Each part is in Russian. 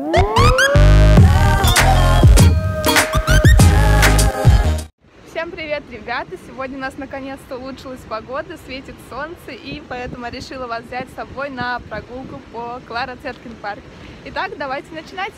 Всем привет, ребята! Сегодня у нас наконец-то улучшилась погода, светит солнце, и поэтому я решила вас взять с собой на прогулку по Клара Цеткин парк. Итак, давайте начинать!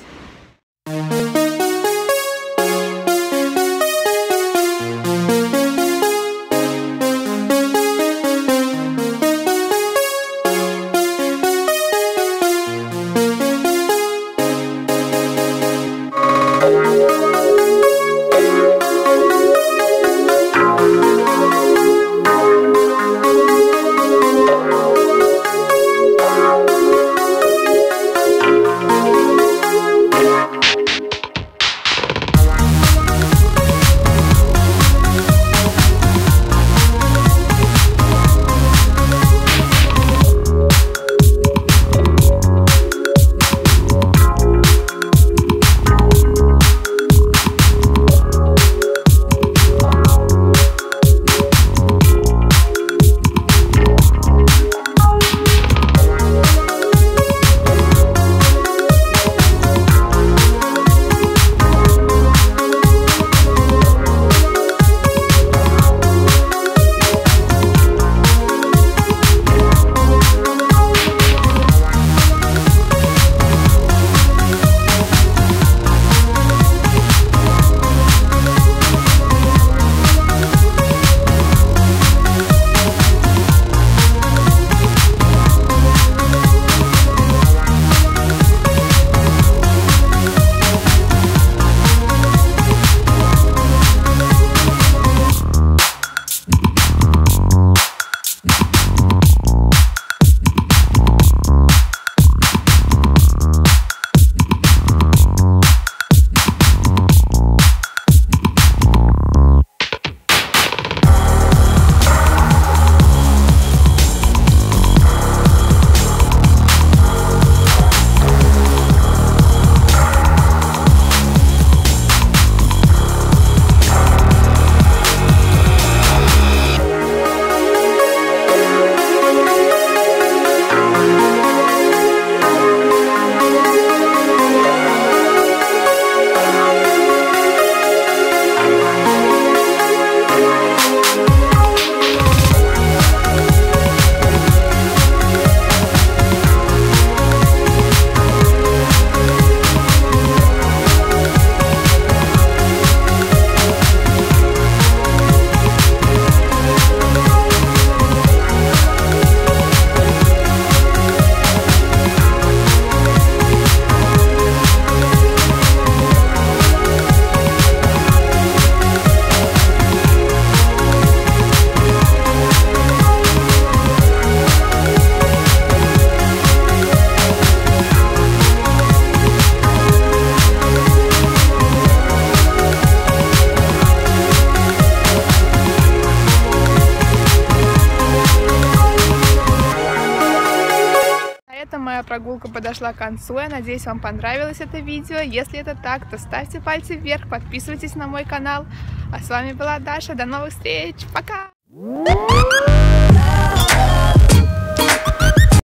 Моя прогулка подошла к концу. Я надеюсь, вам понравилось это видео. Если это так, то ставьте пальцы вверх, подписывайтесь на мой канал. А с вами была Даша. До новых встреч. Пока!